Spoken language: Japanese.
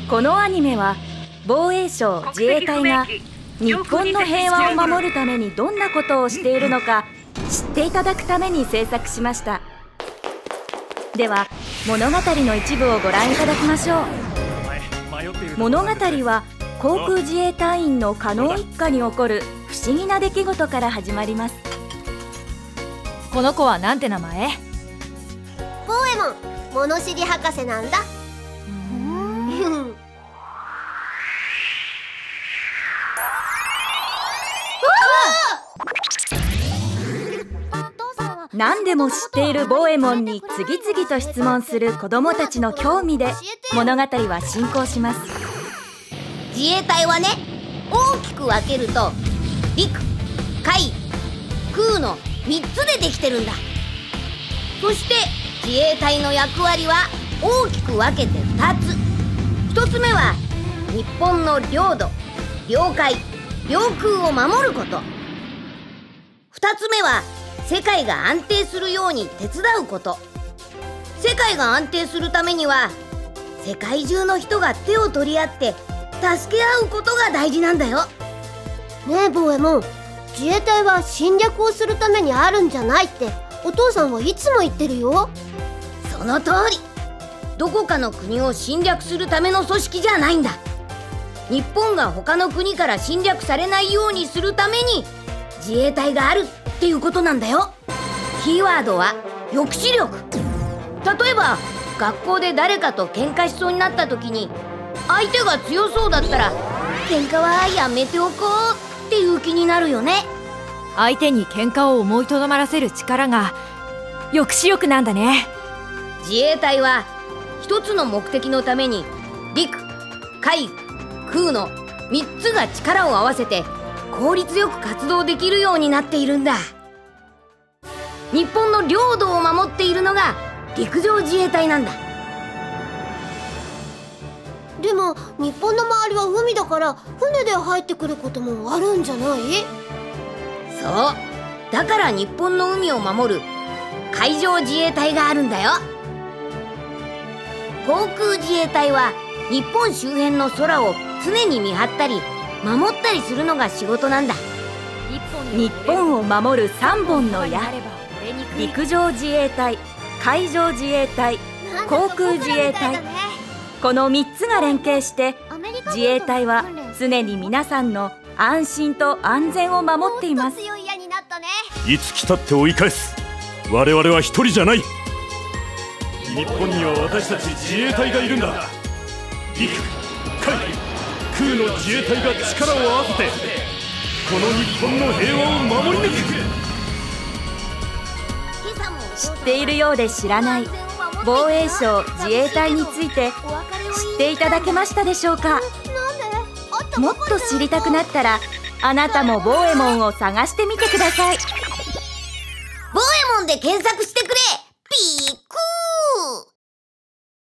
このアニメは防衛省自衛隊が日本の平和を守るためにどんなことをしているのか知っていただくために制作しました。では物語の一部をご覧いただきましょう。物語は航空自衛隊員の加納一家に起こる不思議な出来事から始まります。 この子はなんて名前？ ボーエモン、物知り博士なんだ。 何でも知っているボーエモンに次々と質問する子どもたちの興味で物語は進行します。 自衛隊はね、大きく分けると陸、海、空の3つでできてるんだ。そして自衛隊の役割は大きく分けて2つ。1つ目は日本の領土、領海、領空を守ること。2つ目は世界が安定するように手伝うこと。世界が安定するためには世界中の人が手を取り合って助け合うことが大事なんだよ。ねえボーエモン、自衛隊は侵略をするためにあるんじゃないってお父さんはいつも言ってるよ。その通り。どこかの国を侵略するための組織じゃないんだ。日本が他の国から侵略されないようにするために自衛隊があるっていうことなんだよ。キーワードは抑止力。例えば学校で誰かと喧嘩しそうになった時に相手が強そうだったら喧嘩はやめておこうっていう気になるよね。 相手に喧嘩を思いとどまらせる力が抑止力なんだね。 自衛隊は一つの目的のために陸、海、空の3つが力を合わせて効率よく活動できるようになっているんだ。日本の領土を守っているのが陸上自衛隊なんだ。でも日本の周りは海だから船で入ってくることもあるんじゃない？そう、だから日本の海を守る海上自衛隊があるんだよ。航空自衛隊は日本周辺の空を常に見張ったり守ったりするのが仕事なんだ。 日本を守る3本の矢。陸上自衛隊、海上自衛隊、航空自衛隊。この3つが連携して自衛隊は常に皆さんの安心と安全を守っています。 いつ来たって追い返す。我々は一人じゃない。日本には私たち自衛隊がいるんだ。陸、海、空の自衛隊が力を合わせてこの日本の平和を守り抜く。 知っているようで知らない防衛省自衛隊について知っていただけましたでしょうか。もっと知りたくなったらあなたもボーエモンを探してみてください。 ボーエモンで検索して